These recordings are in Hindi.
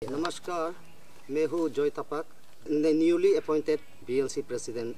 नमस्कार, मैं हूँ Joy Tapak, newly appointed BLC president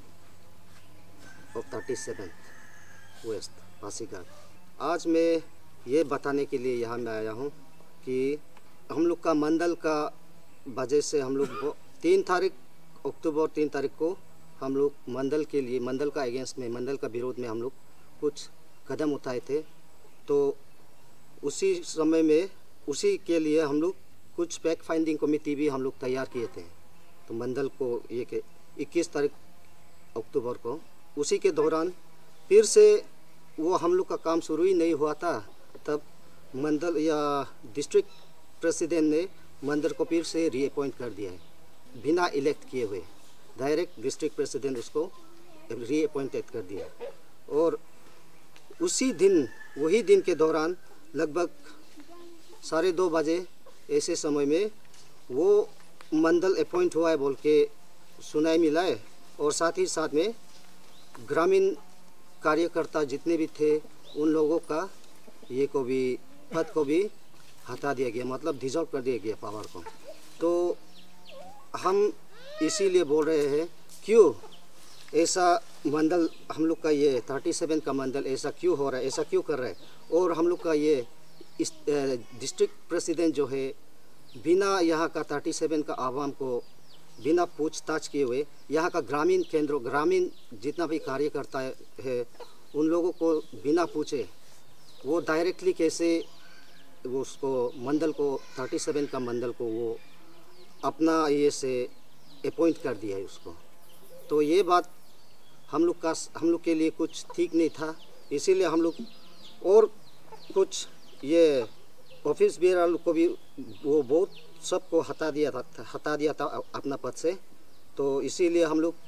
of 37th west Pasighat. आज मैं ये बताने के लिए यहाँ में आया हूँ कि हम लोग का मंडल का वजह से हम लोग 3 अक्टूबर 3 तारीख को हम लोग मंडल के लिए, मंडल का अगेंस्ट में, मंडल का विरोध में हम लोग कुछ कदम उठाए थे। तो उसी समय में उसी के लिए हम लोग कुछ फैक्ट फाइंडिंग कमेटी भी हम लोग तैयार किए थे। तो मंडल को ये के 21 तारीख अक्टूबर को, उसी के दौरान फिर से वो हम लोग का काम शुरू ही नहीं हुआ था। तब मंडल या डिस्ट्रिक्ट प्रेसिडेंट ने मंडल को फिर से रीअपॉइंट कर दिया है, बिना इलेक्ट किए हुए। डायरेक्ट डिस्ट्रिक्ट प्रेसिडेंट उसको रीअपॉइंटेड कर दिया। और उसी दिन, वही दिन के दौरान लगभग 2:30 बजे ऐसे समय में वो मंडल अपॉइंट हुआ है बोल के सुनाई मिला है। और साथ ही साथ में ग्रामीण कार्यकर्ता जितने भी थे उन लोगों का ये को भी पद को भी हटा दिया गया, मतलब डिसॉल्व कर दिया गया पावर को। तो हम इसीलिए बोल रहे हैं, क्यों ऐसा मंडल हम लोग का ये 37 का मंडल ऐसा क्यों हो रहा है, ऐसा क्यों कर रहा है। और हम लोग का ये इस डिस्ट्रिक्ट प्रेसिडेंट जो है बिना यहाँ का 37 का आवाम को बिना पूछताछ किए हुए, यहाँ का ग्रामीण केंद्रों, ग्रामीण जितना भी कार्यकर्ता है उन लोगों को बिना पूछे वो डायरेक्टली कैसे वो उसको मंडल को 37 का मंडल को वो अपना ये से अपॉइंट कर दिया है उसको। तो ये बात हम लोग के लिए कुछ ठीक नहीं था। इसीलिए हम लोग और कुछ ये ऑफिस बेयर को भी वो बहुत सबको हटा दिया था अपना पद से। तो इसीलिए हम लोग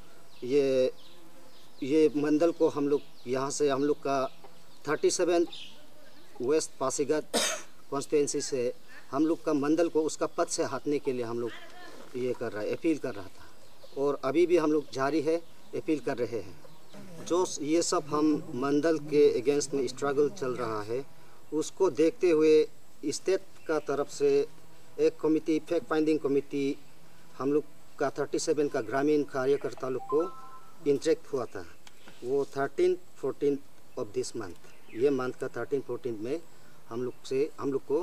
ये मंडल को हम लोग यहाँ से, हम लोग का 37 वेस्ट पासीघाट कॉन्स्टिट्यूंसी से हम लोग का मंडल को उसका पद से हटाने के लिए हम लोग ये कर रहा है, अपील कर रहा था। और अभी भी हम लोग जारी है, अपील कर रहे हैं। जो ये सब हम मंडल के अगेंस्ट में स्ट्रगल चल रहा है उसको देखते हुए स्टेट का तरफ से एक कमेटी, फैक्ट फाइंडिंग कमेटी हम लोग का 37 का ग्रामीण कार्यकर्ता लोग को इंटरेक्ट हुआ था। वो 13-14 ऑफ दिस मंथ, ये मंथ का 13-14 में हम लोग को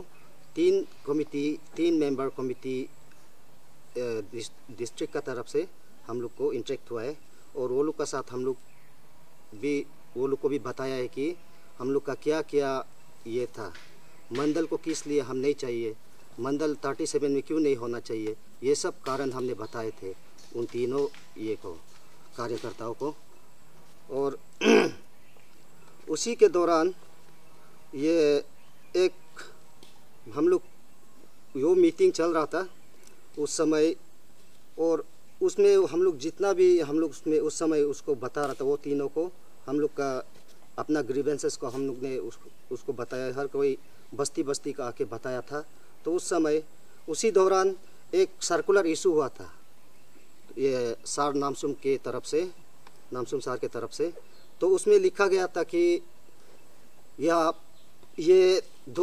3 मेंबर कमेटी डिस्ट्रिक्ट का तरफ से हम लोग को इंटरेक्ट हुआ है। और वो लोग का साथ हम लोग भी, वो लोग को भी बताया है कि हम लोग का क्या क्या ये था, मंडल को किस लिए हम नहीं चाहिए, मंडल 37 में क्यों नहीं होना चाहिए, ये सब कारण हमने बताए थे उन तीनों ये को कार्यकर्ताओं को। और उसी के दौरान ये एक हम लोग वो मीटिंग चल रहा था उस समय। और उसमें हम लोग जितना भी हम लोग उसमें उस समय उसको बता रहा था, वो तीनों को हम लोग का अपना ग्रीवेंसेस को हम लोग ने उसको बताया, हर कोई बस्ती बस्ती का आके बताया था। तो उस समय उसी दौरान एक सर्कुलर इशू हुआ था ये सार नामसुम के तरफ से, नामसुम सार के तरफ से। तो उसमें लिखा गया था कि ये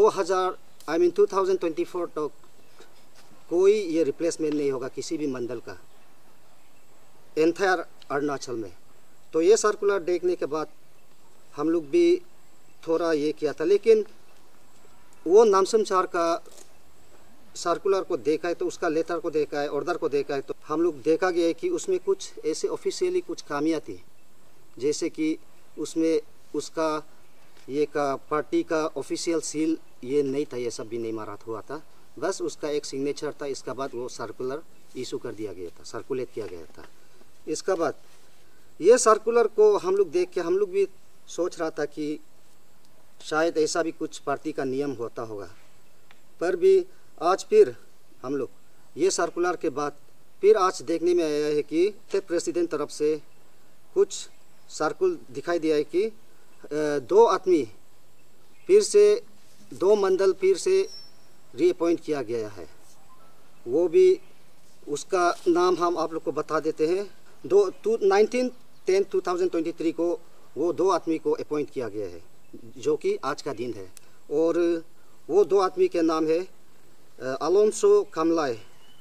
2024 तक कोई ये रिप्लेसमेंट नहीं होगा किसी भी मंडल का एंटायर अरुणाचल में। तो ये सर्कुलर देखने के बाद हम लोग भी थोड़ा ये किया था, लेकिन वो नामसुम सार का सर्कुलर को देखा है, तो उसका लेटर को देखा है, ऑर्डर को देखा है, तो हम लोग देखा गया है कि उसमें कुछ ऐसे ऑफिशियली कुछ खामियां थी, जैसे कि उसमें उसका ये का पार्टी का ऑफिशियल सील ये नहीं था, ये सब भी नहीं मारा हुआ था, बस उसका एक सिग्नेचर था। इसका बाद वो सर्कुलर इशू कर दिया गया था, सर्कुलेट किया गया था। इसका बाद ये सर्कुलर को हम लोग देख के हम लोग भी सोच रहा था कि शायद ऐसा भी कुछ पार्टी का नियम होता होगा। पर भी आज फिर हम लोग ये सर्कुलर के बाद फिर आज देखने में आया है कि प्रेसिडेंट तरफ से कुछ सर्कुल दिखाई दिया है कि 2 आदमी फिर से 2 मंडल फिर से रीअपॉइंट किया गया है। वो भी उसका नाम हम आप लोग को बता देते हैं। 19/10/2023 को वो 2 आदमी को अपॉइंट किया गया है, जो कि आज का दिन है। और वो 2 आदमी के नाम है अलोंसो कमलाई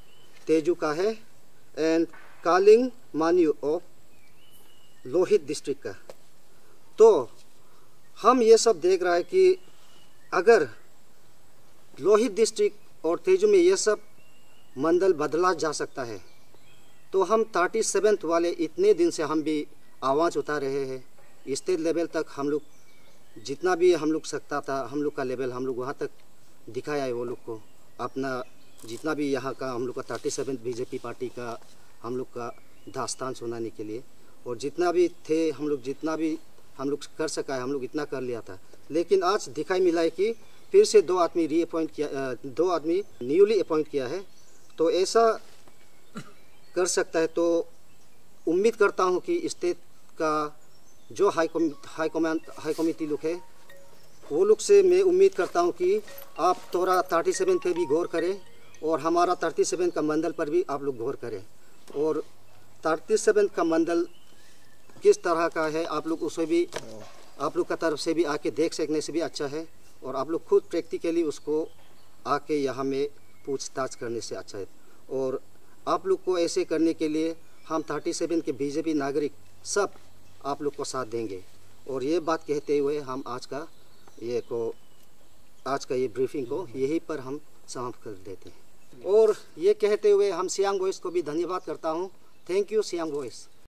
तेजू का है and Kaling Manyu of Lohit district का। तो हम ये सब देख रहा है कि अगर लोहित डिस्ट्रिक्ट और तेजू में ये सब मंडल बदला जा सकता है तो हम 37th वाले इतने दिन से हम भी आवाज़ उठा रहे हैं। स्टेट लेवल तक हम लोग जितना भी हम लोग सकता था, हम लोग का लेवल हम लोग वहाँ तक दिखाया है। वो लोग को अपना जितना भी यहाँ का हम लोग का 37 बीजेपी पार्टी का हम लोग का दास्तान सुनाने के लिए, और जितना भी थे हम लोग जितना भी हम लोग कर सका है हम लोग इतना कर लिया था। लेकिन आज दिखाई मिला है कि फिर से 2 आदमी रीअपॉइंट किया, 2 आदमी न्यूली अपॉइंट किया है। तो ऐसा कर सकता है तो उम्मीद करता हूँ कि स्टेट का जो हाई कमेटी लोग है वो लोग से मैं उम्मीद करता हूँ कि आप थोड़ा 37 पे भी गौर करें और हमारा 37 का मंडल पर भी आप लोग गौर करें। और 37 का मंडल किस तरह का है आप लोग उसे भी आप लोग का तरफ से भी आके देख सकने से भी अच्छा है, और आप लोग खुद प्रैक्टिकली उसको आके यहाँ में पूछताछ करने से अच्छा है। और आप लोग को ऐसे करने के लिए हम 37 के बीजेपी नागरिक सब आप लोग को साथ देंगे। और ये बात कहते हुए हम आज का ये ब्रीफिंग को यहीं पर हम समाप्त कर देते हैं। और ये कहते हुए हम सियांग वॉइस को भी धन्यवाद करता हूँ। Thank you Siang voice.